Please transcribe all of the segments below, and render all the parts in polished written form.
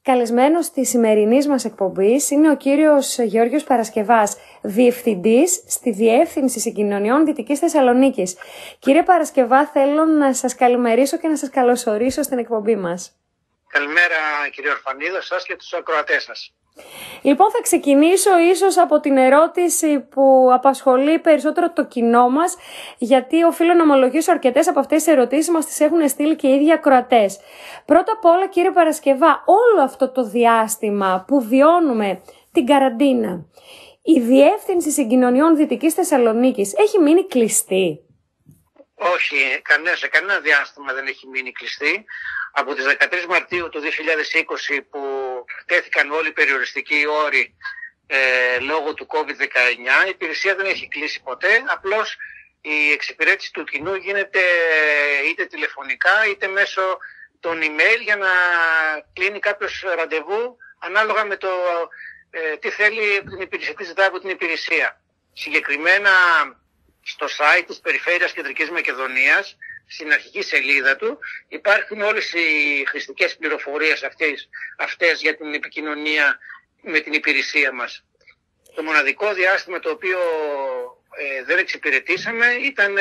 Καλεσμένος της σημερινής μας εκπομπής είναι ο κύριος Γεώργιος Παρασκευάς, διευθυντής στη Διεύθυνση Συγκοινωνιών Δυτικής Θεσσαλονίκης. Κύριε Παρασκευά, θέλω να σας καλημερίσω και να σας καλωσορίσω στην εκπομπή μας. Καλημέρα κύριε Ορφανίδο, σας και τους ακροατές σας. Λοιπόν, θα ξεκινήσω ίσως από την ερώτηση που απασχολεί περισσότερο το κοινό μας, γιατί οφείλω να ομολογήσω αρκετές από αυτές τις ερωτήσεις μας τις έχουν στείλει και οι ίδιοι ακροατές. Πρώτα απ' όλα, κύριε Παρασκευά, όλο αυτό το διάστημα που βιώνουμε την καραντίνα, η Διεύθυνση Συγκοινωνιών Δυτικής Θεσσαλονίκης έχει μείνει κλειστή? Όχι, σε κανένα διάστημα δεν έχει μείνει κλειστή. Από τις 13 Μαρτίου του 2020 που τέθηκαν όλοι οι περιοριστικοί όροι λόγω του COVID-19, η υπηρεσία δεν έχει κλείσει ποτέ. Απλώς η εξυπηρέτηση του κοινού γίνεται είτε τηλεφωνικά είτε μέσω των email για να κλείνει κάποιος ραντεβού ανάλογα με το τι θέλει την υπηρεσία, τι ζητάει από την υπηρεσία. Συγκεκριμένα στο site της Περιφέρειας Κεντρικής Μακεδονίας, στην αρχική σελίδα του, υπάρχουν όλες οι χρηστικές πληροφορίες αυτές για την επικοινωνία με την υπηρεσία μας. Το μοναδικό διάστημα το οποίο δεν εξυπηρετήσαμε ήταν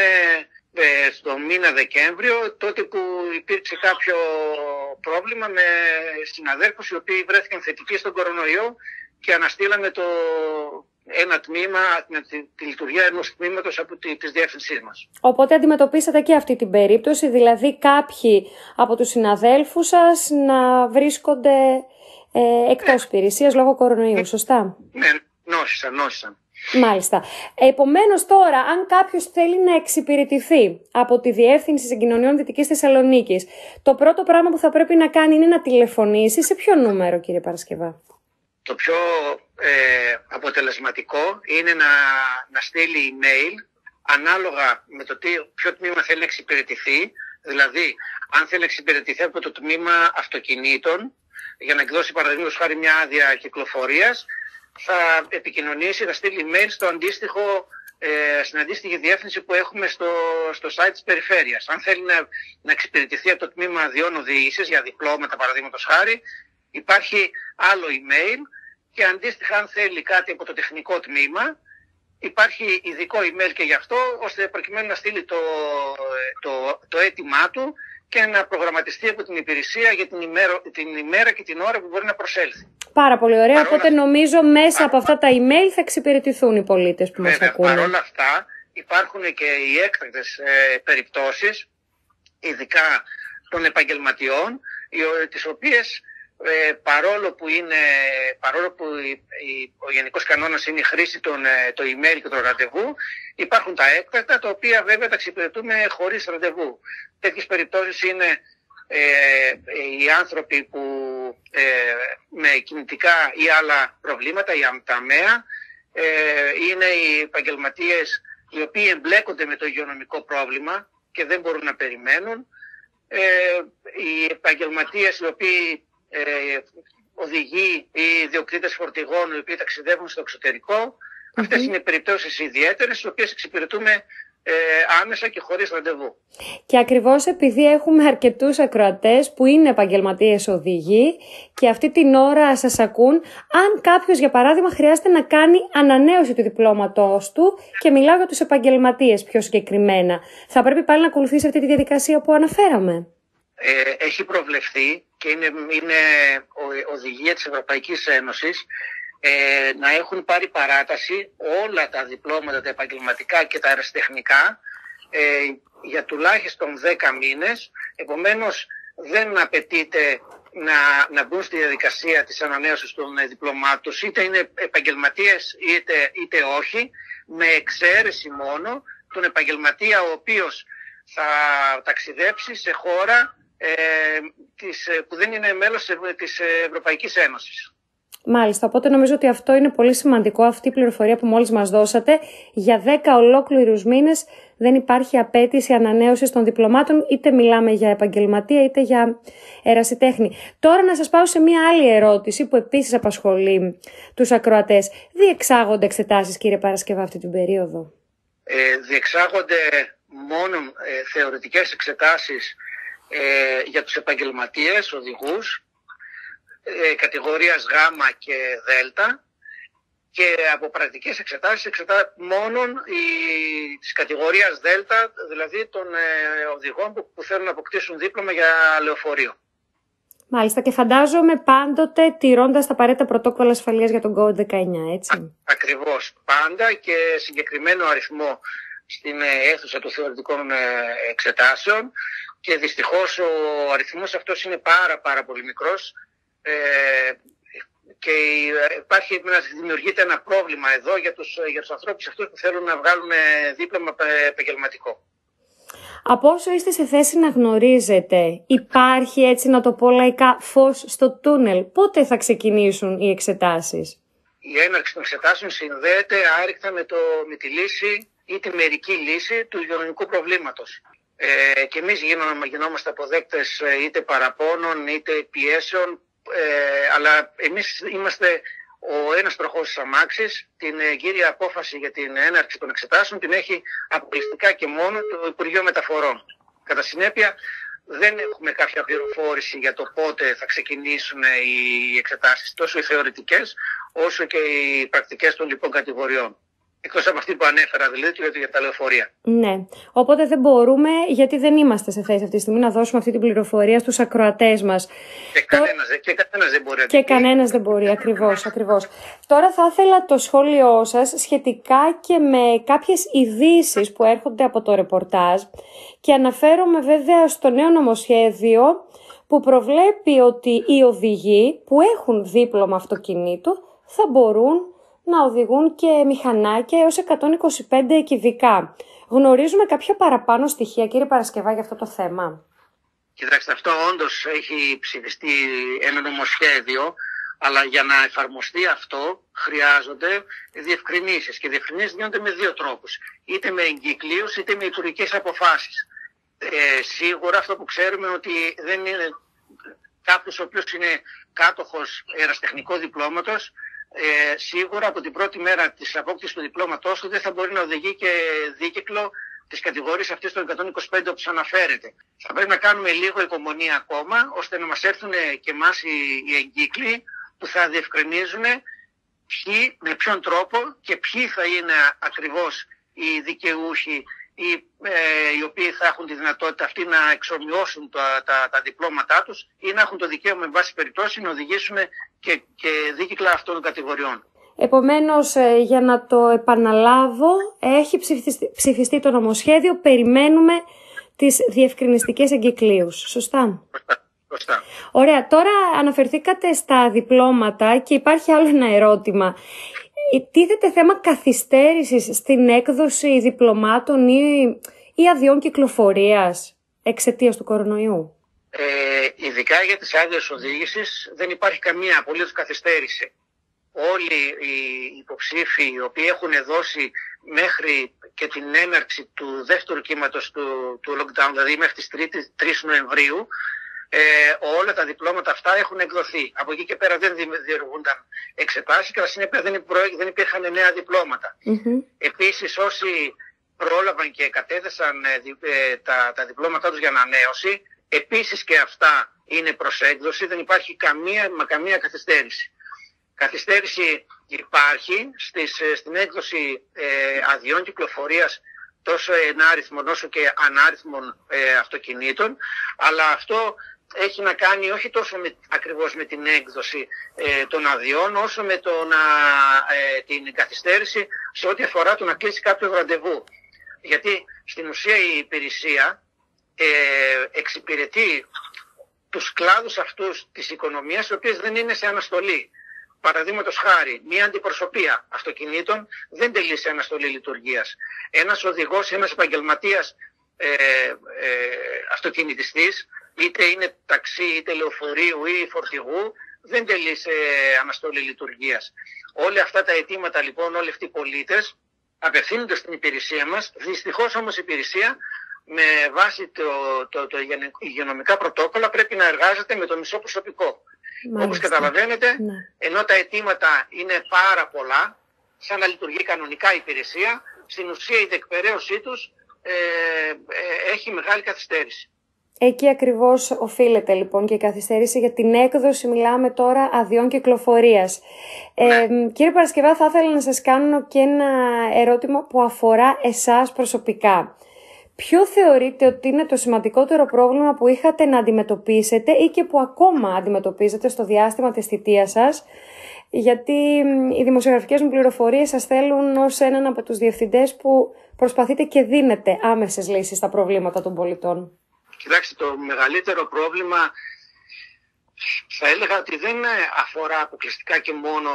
στο μήνα Δεκέμβριο, τότε που υπήρξε κάποιο πρόβλημα με συναδέλφους οι οποίοι βρέθηκαν θετικοί στον κορονοϊό και αναστήλαμε ένα τμήμα, τη λειτουργία ενός τμήματος από της διεύθυνσής μας. Οπότε αντιμετωπίσατε και αυτή την περίπτωση, δηλαδή κάποιοι από τους συναδέλφους σας να βρίσκονται εκτός υπηρεσίας λόγω κορονοϊού, σωστά? Ναι, νόσησαν. Μάλιστα. Επομένως τώρα, αν κάποιος θέλει να εξυπηρετηθεί από τη Διεύθυνση Συγκοινωνιών Δυτικής Θεσσαλονίκης, το πρώτο πράγμα που θα πρέπει να κάνει είναι να τηλεφωνήσει. Σε ποιο νούμερο, κύριε Παρασκευά? Το πιο αποτελεσματικό είναι να στείλει email ανάλογα με το ποιο τμήμα θέλει να εξυπηρετηθεί. Δηλαδή, αν θέλει να εξυπηρετηθεί από το τμήμα αυτοκινήτων για να εκδώσει παραδείγματος χάρη μια άδεια κυκλοφορίας, θα επικοινωνήσει, θα στείλει email στην αντίστοιχη διεύθυνση που έχουμε στο site της Περιφέρειας. Αν θέλει να εξυπηρετηθεί από το τμήμα αδειών οδήγησης για διπλώματα παραδείγματος χάρη, υπάρχει άλλο email, και αντίστοιχα αν θέλει κάτι από το τεχνικό τμήμα υπάρχει ειδικό email και γι' αυτό, ώστε προκειμένου να στείλει το αίτημά του και να προγραμματιστεί από την υπηρεσία για την ημέρα και την ώρα που μπορεί να προσέλθει. Πάρα πολύ ωραία, οπότε νομίζω μέσα από αυτά τα email θα εξυπηρετηθούν οι πολίτες που μας ακούνε. Παρ' όλα αυτά υπάρχουν και οι έκτακτες περιπτώσεις, ειδικά των επαγγελματιών, τις οποίες παρόλο που ο γενικός κανόνας είναι η χρήση το email και το ραντεβού, υπάρχουν τα έκτακτα, τα οποία βέβαια τα εξυπηρετούμε χωρίς ραντεβού. Τέτοιες περιπτώσεις είναι οι άνθρωποι που με κινητικά ή άλλα προβλήματα, οι ΑΜΤΑΜΕΑ, είναι οι επαγγελματίες οι οποίοι εμπλέκονται με το υγειονομικό πρόβλημα και δεν μπορούν να περιμένουν, οι επαγγελματίες οι οποίοι οδηγοί ή ιδιοκτήτες φορτηγών οι οποίοι ταξιδεύουν στο εξωτερικό. Αυτές είναι περιπτώσεις ιδιαίτερες, τις οποίες εξυπηρετούμε άμεσα και χωρίς ραντεβού. Και ακριβώς επειδή έχουμε αρκετούς ακροατές που είναι επαγγελματίες οδηγοί και αυτή την ώρα σας ακούν, αν κάποιος για παράδειγμα χρειάζεται να κάνει ανανέωση του διπλώματός του, και μιλάω για τους επαγγελματίες πιο συγκεκριμένα, θα πρέπει πάλι να ακολουθήσει αυτή τη διαδικασία που αναφέραμε? Έχει προβλεφθεί και είναι οδηγία της Ευρωπαϊκής Ένωσης να έχουν πάρει παράταση όλα τα διπλώματα, τα επαγγελματικά και τα αεραστεχνικά για τουλάχιστον 10 μήνες. Επομένως δεν απαιτείται να μπουν στη διαδικασία της ανανέωσης των διπλωμάτων, είτε είναι επαγγελματίες είτε όχι, με εξαίρεση μόνο τον επαγγελματία ο οποίος θα ταξιδέψει σε χώρα που δεν είναι μέλος της Ευρωπαϊκής Ένωσης. Μάλιστα, οπότε νομίζω ότι αυτό είναι πολύ σημαντικό, αυτή η πληροφορία που μόλις μας δώσατε. Για 10 ολόκληρους μήνες δεν υπάρχει απέτηση ανανέωσης των διπλωμάτων, είτε μιλάμε για επαγγελματία είτε για ερασιτέχνη. Τώρα να σας πάω σε μία άλλη ερώτηση που επίσης απασχολεί τους ακροατές. Διεξάγονται εξετάσεις, κύριε Παρασκευά, αυτή την περίοδο? Διεξάγονται μόνο θεωρητικές εξετάσεις για τους επαγγελματίες, οδηγούς. κατηγορίας Γ και Δ, και από πρακτικές εξετάσεις μόνον της κατηγορίας Δ, δηλαδή των οδηγών που θέλουν να αποκτήσουν δίπλωμα για λεωφορείο. Μάλιστα, και φαντάζομαι πάντοτε τηρώντας τα απαραίτητα πρωτόκολλα ασφαλείας για τον COVID-19, έτσι. Ακριβώς, πάντα, και συγκεκριμένο αριθμό στην αίθουσα των θεωρητικών εξετάσεων, και δυστυχώς ο αριθμός αυτός είναι πάρα πολύ μικρός, και δημιουργείται ένα πρόβλημα εδώ για τους ανθρώπους αυτούς που θέλουν να βγάλουν δίπλωμα επαγγελματικό. Από όσο είστε σε θέση να γνωρίζετε, υπάρχει, έτσι να το πω λαϊκά, φως στο τούνελ? Πότε θα ξεκινήσουν οι εξετάσεις? Η έναρξη των εξετάσεων συνδέεται άρρηκτα με τη λύση ή τη μερική λύση του υγειονομικού προβλήματος. Και εμείς γινόμαστε αποδέκτες είτε παραπώνων είτε πιέσεων, αλλά εμείς είμαστε ο ένας τροχός της αμάξης. Την κύρια απόφαση για την έναρξη των εξετάσεων την έχει αποκλειστικά και μόνο το Υπουργείο Μεταφορών. Κατά συνέπεια, δεν έχουμε κάποια πληροφόρηση για το πότε θα ξεκινήσουν οι εξετάσεις, τόσο οι θεωρητικές όσο και οι πρακτικές των λοιπών κατηγοριών. Εκτός από αυτή που ανέφερα, δηλαδή για τα λεωφορεία. Ναι. Οπότε δεν μπορούμε, γιατί δεν είμαστε σε θέση αυτή τη στιγμή να δώσουμε αυτή την πληροφορία στους ακροατές μας. Κανένας δεν μπορεί. Και κανένας δεν μπορεί, ακριβώς. Τώρα θα ήθελα το σχόλιο σας σχετικά και με κάποιες ειδήσεις που έρχονται από το ρεπορτάζ, και αναφέρομαι βέβαια στο νέο νομοσχέδιο που προβλέπει ότι οι οδηγοί που έχουν δίπλωμα αυτοκινήτου θα μπορούν να οδηγούν και μηχανάκια έως 125 κυβικά. Γνωρίζουμε κάποια παραπάνω στοιχεία, κύριε Παρασκευά, για αυτό το θέμα? Κοιτάξτε, αυτό όντως έχει ψηφιστεί ένα νομοσχέδιο, αλλά για να εφαρμοστεί αυτό χρειάζονται διευκρινήσεις. Και διευκρινήσεις γίνονται με δύο τρόπους. Είτε με εγκύκλιους, είτε με υπουργικές αποφάσεις. Σίγουρα αυτό που ξέρουμε ότι δεν είναι κάποιος ο οποίος είναι κάτοχος ερασιτεχνικού διπλώματος, σίγουρα από την πρώτη μέρα της απόκτησης του διπλώματός του δεν θα μπορεί να οδηγεί και δίκυκλο της κατηγορίας αυτής των 125 όπως αναφέρεται. Θα πρέπει να κάνουμε λίγο υπομονή ακόμα, ώστε να μας έρθουν και εμάς οι εγκύκλοι που θα διευκρινίζουν με ποιον τρόπο και ποιοι θα είναι ακριβώς οι δικαιούχοι οι οποίοι θα έχουν τη δυνατότητα αυτή να εξομοιώσουν τα διπλώματά τους ή να έχουν το δικαίωμα, με βάση περιπτώσει, να οδηγήσουν και δίκυκλα αυτών των κατηγοριών. Επομένως, για να το επαναλάβω, έχει ψηφιστεί το νομοσχέδιο, περιμένουμε τις διευκρινιστικές εγκυκλίους. Σωστά? Σωστά. Ωραία, τώρα αναφερθήκατε στα διπλώματα και υπάρχει άλλο ένα ερώτημα. Τίθεται θέμα καθυστέρησης στην έκδοση διπλωμάτων ή αδειών κυκλοφορίας εξαιτίας του κορονοϊού? Ειδικά για τις άδειες οδήγησης δεν υπάρχει καμία απολύτως καθυστέρηση. Όλοι οι υποψήφοι οι οποίοι έχουν δώσει μέχρι και την έναρξη του δεύτερου κύματος του lockdown, δηλαδή μέχρι τις 3 Νοεμβρίου, όλα τα διπλώματα αυτά έχουν εκδοθεί. Από εκεί και πέρα δεν διεργούνταν εξετάσεις και κατά συνέπεια δεν υπήρχαν νέα διπλώματα. Επίσης, όσοι πρόλαβαν και κατέθεσαν τα διπλώματά τους για ανανέωση, επίσης και αυτά είναι προς έκδοση, δεν υπάρχει καμία καθυστέρηση. Καθυστέρηση υπάρχει στην έκδοση αδειών κυκλοφορίας τόσο ενάριθμων όσο και ανάριθμων αυτοκινήτων, αλλά αυτό έχει να κάνει όχι τόσο ακριβώς με την έκδοση των αδειών, όσο με την καθυστέρηση σε ό,τι αφορά το να κλείσει κάποιο ραντεβού. Γιατί στην ουσία η υπηρεσία εξυπηρετεί τους κλάδους αυτούς της οικονομίας, οι οποίες δεν είναι σε αναστολή. Παραδείγματος χάρη, μια αντιπροσωπεία αυτοκινήτων δεν τελεί σε αναστολή λειτουργίας. Ένας οδηγός, ένας επαγγελματίας αυτοκινητιστής, είτε είναι ταξί, είτε λεωφορείου ή φορτηγού, δεν τελεί σε αναστολή λειτουργίας. Όλα αυτά τα αιτήματα λοιπόν, όλοι αυτοί οι πολίτες απευθύνονται στην υπηρεσία μας. Δυστυχώς όμως η υπηρεσία με βάση το υγειονομικά πρωτόκολλα πρέπει να εργάζεται με το μισό προσωπικό. Όπως καταλαβαίνετε, ενώ τα αιτήματα είναι πάρα πολλά, σαν να λειτουργεί κανονικά η υπηρεσία, στην ουσία η διεκπεραίωσή τους έχει μεγάλη καθυστέρηση. Εκεί ακριβώς οφείλεται λοιπόν και η καθυστέρηση για την έκδοση, μιλάμε τώρα, αδειών κυκλοφορίας. Κύριε Παρασκευά, θα ήθελα να σας κάνω και ένα ερώτημα που αφορά εσάς προσωπικά. Ποιο θεωρείτε ότι είναι το σημαντικότερο πρόβλημα που είχατε να αντιμετωπίσετε ή και που ακόμα αντιμετωπίζετε στο διάστημα της θητείας σας? Γιατί οι δημοσιογραφικές μου πληροφορίες σας θέλουν ως έναν από τους διευθυντές που προσπαθείτε και δίνετε άμεσες λύσεις στα προβλήματα των πολιτών. Κοιτάξτε, το μεγαλύτερο πρόβλημα θα έλεγα ότι δεν αφορά αποκλειστικά και μόνο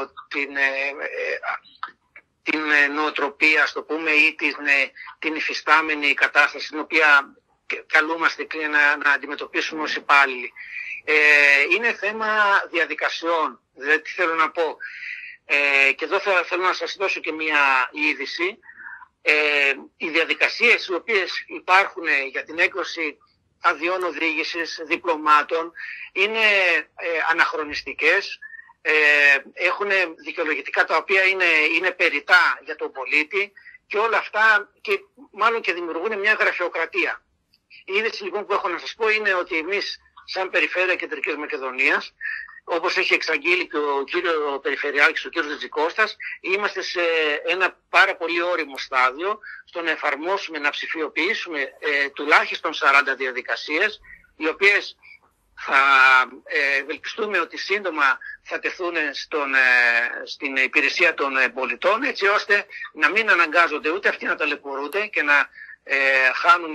την νοοτροπία, ας το πούμε, ή την υφιστάμενη κατάσταση την οποία καλούμαστε να αντιμετωπίσουμε ως υπάλληλοι. Είναι θέμα διαδικασιών. Δηλαδή, τι θέλω να πω. Και εδώ θέλω να σας δώσω και μια είδηση. Οι διαδικασίες οι οποίες υπάρχουν για την έκδοση αδειών οδήγησης, διπλωμάτων, είναι αναχρονιστικές, έχουν δικαιολογητικά τα οποία είναι περιττά για τον πολίτη και όλα αυτά και μάλλον και δημιουργούν μια γραφειοκρατία. Η είδηση λοιπόν που έχω να σας πω είναι ότι εμείς σαν Περιφέρεια Κεντρικής Μακεδονίας, όπως έχει εξαγγείλει και ο κύριο Περιφερειάρχης, ο κύριος Τζικώστας, είμαστε σε ένα πάρα πολύ όριμο στάδιο στο να εφαρμόσουμε, να ψηφιοποιήσουμε τουλάχιστον 40 διαδικασίες, οι οποίες θα ευελπιστούμε ότι σύντομα θα τεθούν στην υπηρεσία των πολιτών, έτσι ώστε να μην αναγκάζονται ούτε αυτοί να ταλαιπωρούνται και να χάνουν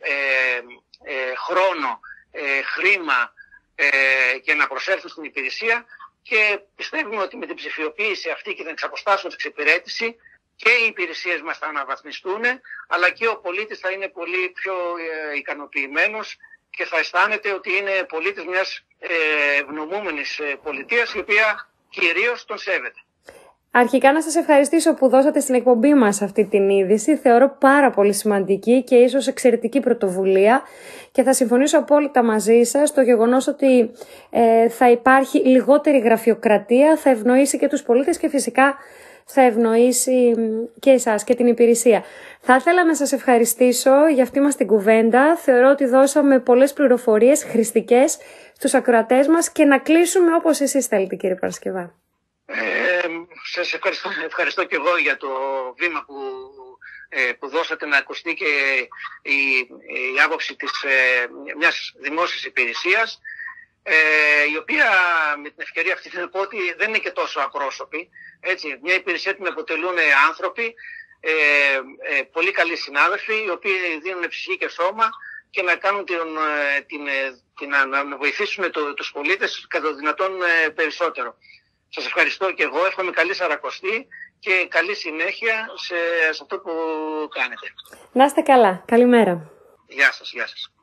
χρόνο, χρήμα και να προσέλθουν στην υπηρεσία, και πιστεύουμε ότι με την ψηφιοποίηση αυτή και την εξαποστάσεως εξυπηρέτηση και οι υπηρεσίες μας θα αναβαθμιστούν, αλλά και ο πολίτης θα είναι πολύ πιο ικανοποιημένος και θα αισθάνεται ότι είναι πολίτης μιας ευνομούμενης πολιτείας, η οποία κυρίως τον σέβεται. Αρχικά να σας ευχαριστήσω που δώσατε στην εκπομπή μας αυτή την είδηση. Θεωρώ πάρα πολύ σημαντική και ίσως εξαιρετική πρωτοβουλία και θα συμφωνήσω απόλυτα μαζί σας στο γεγονός ότι θα υπάρχει λιγότερη γραφειοκρατία, θα ευνοήσει και τους πολίτες και φυσικά θα ευνοήσει και εσάς και την υπηρεσία. Θα ήθελα να σας ευχαριστήσω για αυτή μας την κουβέντα. Θεωρώ ότι δώσαμε πολλές πληροφορίες χρηστικές στους ακροατές μας και να κλείσουμε όπως εσείς θέλετε, κύριε Παρασκευά. Σας ευχαριστώ και εγώ για το βήμα που δώσατε να ακουστεί και η άποψη μιας δημόσιας υπηρεσίας, η οποία με την ευκαιρία αυτή θα πω ότι δεν είναι και τόσο απρόσωπη. Έτσι, μια υπηρεσία την αποτελούν άνθρωποι, πολύ καλοί συνάδελφοι, οι οποίοι δίνουν ψυχή και σώμα και να κάνουν να βοηθήσουν τους πολίτες κατά το δυνατόν περισσότερο. Σας ευχαριστώ και εγώ, εύχομαι καλή Σαρακοστή και καλή συνέχεια σε αυτό που κάνετε. Να είστε καλά. Καλημέρα. Γεια σας, γεια σας.